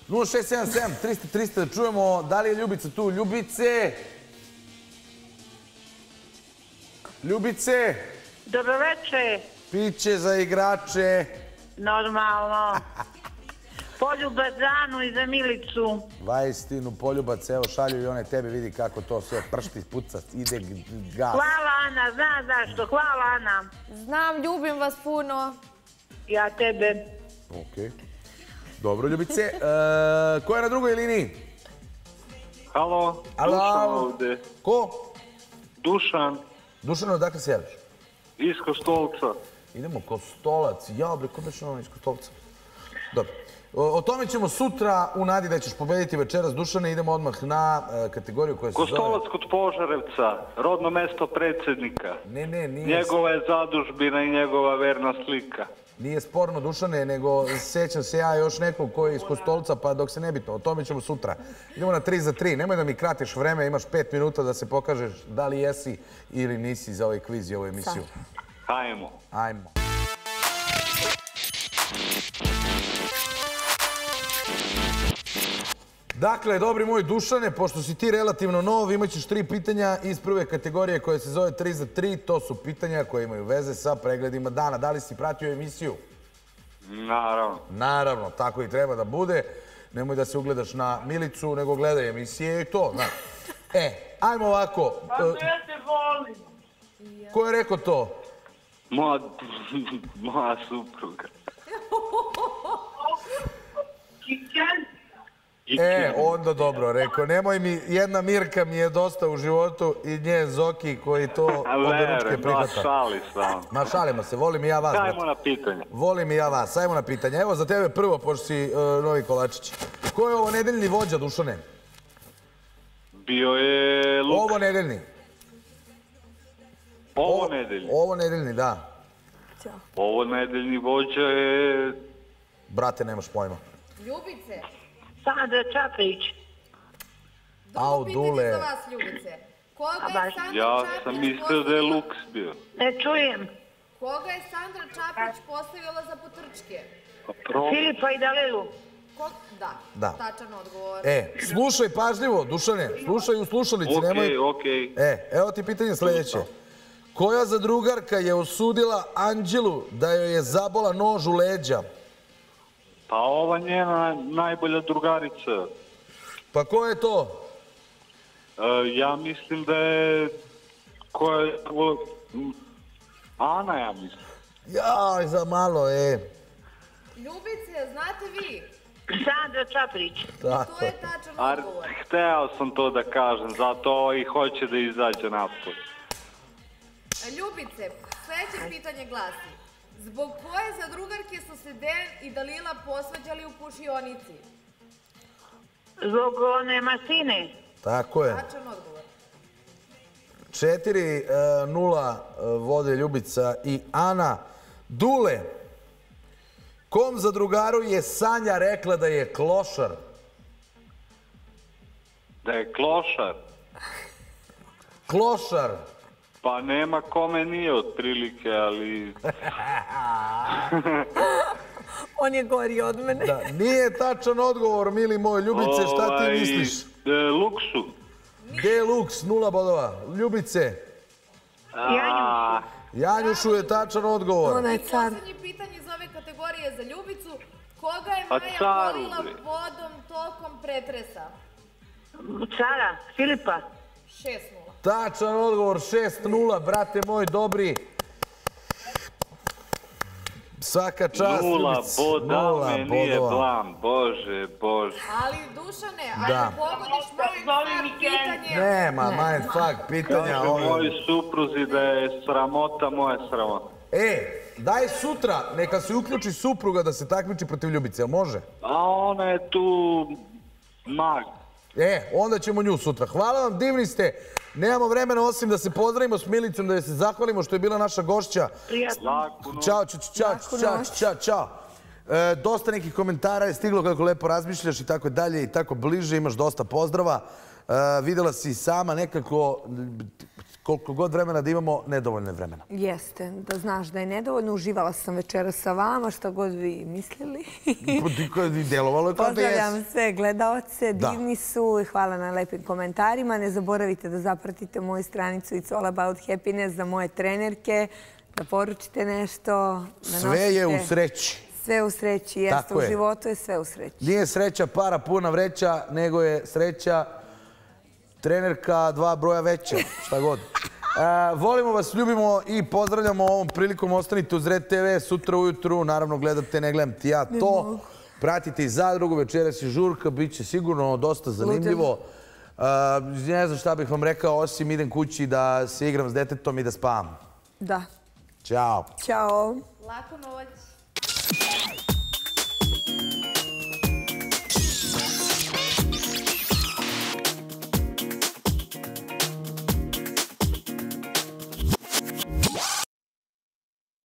0677 300 300 da čujemo da li je Ljubica tu. Ljubice! Ljubice! Dobroveče. Piće za igrače. Normalno. Poljubac za Anu i za Milicu. Vajstinu, poljubac, evo šalju i one tebe, vidi kako to sve pršti, puca, ide gas. Hvala Ana, znaš zašto. Hvala Ana. Znam, ljubim vas puno. Ja tebe. Okej. Dobro, Ljubice. Ko je na drugoj liniji? Halo, Dušan ovde. Ko? Dušan. Dušan, odakle se javiš? Iz Kostolca. Idemo Kostolac. Ja, bre, ko beš ono iz Kostolca? Dobro. O tome ćemo sutra u nadi da ćeš pobediti večeras, Dušane. Idemo odmah na kategoriju koja se zove... Kostolac kod Požarevca, rodno mesto predsjednika. Ne, nije... Njegova je zadužbina i njegova verna slika. Nije sporno, Dušane, nego sećam se ja još nekog koji je iz Kostolca, pa dok se nebitno. O tome ćemo sutra. Idemo na 3 za 3. Nemoj da mi kratiš vreme, imaš 5 minuta da se pokažeš da li jesi ili nisi za ovaj kviz i ovu emisiju. Hajmo. Ajmo. Dakle, dobri moj Dušane, pošto si ti relativno nov, imaćeš 3 pitanja iz prve kategorije koja se zove 3 za 3. To su pitanja koje imaju veze sa pregledima dana. Da li si pratio emisiju? Naravno. Naravno, tako i treba da bude. Nemoj da se ugledaš na Milicu, nego gledaj emisije i to, znaš. Ajmo ovako. Pa ja te volim. Ko je rekao to? Moja supruga. Onda dobro, rekao. Nemoj mi, jedna Mirka mi je dosta u životu i njen Zoki koji to oberučke prihvata. Šali sam. Ma šalimo se, volim i ja vas. Ajmo na pitanje. Volim i ja vas, ajmo na pitanje. Evo za tebe prvo, pošto si Novi Kolačić. Ko je ovo nedeljni vođa, Dušane? Bio je Luks. Ovo nedeljni. Ovo nedeljni. Ovo nedeljni, da. Ovo nedeljni vođa je... Brate, nemaš pojma. Ljubice. Sandra Čaprić. Drugo pitanje za vas, Ljubice. Koga je Sandra Ja Čaprić sam mislio da je Luks bio. Ne čujem. Koga je Sandra Čaprić postavila za potrčke? Filipa i Dalilu. Da, tačan odgovor. Slušaj pažljivo, Dušane, slušaj u slušalici, nemoj... Okej. Evo ti pitanje sljedeće. Koja zadrugarka je osudila Anđelu da joj je zabola nož u leđa? Pa ova njena najbolja drugarica. Pa ko je to? Ja mislim da je... Ana, ja mislim. Jaj, za malo, Ljubice, znate vi? Sandra Čaprić. To je tačan odgovor. Hteo sam to da kažem, zato i hoće da izađe napolje. Ljubice, sljedeće pitanje glasi. Zbog koje zadrugarke su se Dejan i Dalila posvađali u kušionici? Zbog one Martine. Tako je. Tačan odgovor. 4-0 vode Ljubica i Ana. Dule, kom zadrugaru je Sanja rekla da je klošar? Da je klošar? Klošar. Pa nema kome nije otprilike, ali... On je gori od mene. Da, nije tačan odgovor, mili moj. Ljubice, šta ti misliš? Luksu. Deluks, 0 bodova. Ljubice. Janjušu je tačan odgovor. I posljednje pitanje iz ove kategorije za Ljubicu. Koga je Maja polila vodom tokom pretresa? Cara, Filipa. 6-0. Tačan odgovor, 6-0, brate moj, dobri. Svaka čast, Ljubic. 0 me nije blam, bože. Ali, Dušane, ajde pogodiš mindfuck pitanje. Nema mindfuck pitanja. Kažu moji supruzi da je sramota moja sramota. Daj sutra, neka se uključi supruga da se takmiči protiv Ljubice, jel može? A ona je tu mag. Onda ćemo nju sutra. Hvala vam, divni ste. Nemamo vremena osim da se pozdravimo s Milicom, da je se zahvalimo što je bila naša gošća. Ćao. Dosta nekih komentara je stiglo kako lepo razmišljaš i tako dalje i tako bliže. Imaš dosta pozdrava. Videla si sama nekako koliko god vremena da imamo, nedovoljno je vremena. Jeste, da znaš da je nedovoljno. Uživala sam večeras sa vama, šta god vi mislili. Delovalo je kao da jesi. Pozdravljam sve gledaoce, divni su i hvala na lepim komentarima. Ne zaboravite da zapratite moju stranicu It's All About Happiness za moje trenerke, da poručite nešto. Sve je u sreći. Sve u sreći, jeste. U životu je sve u sreći. Nije sreća para puna vreća, nego je sreća trenerka 2 broja veća, šta god. Volimo vas, ljubimo i pozdravljamo ovom prilikom. Ostanite uz Red TV sutra ujutru. Naravno, gledate, ne gledam ti ja to. Pratite i Zadrugu, večeras je žurka, bit će sigurno dosta zanimljivo. Ne znam šta bih vam rekao, osim idem kući da se igram s detetom i da spavam. Da. Ćao. Ćao. Laku noć.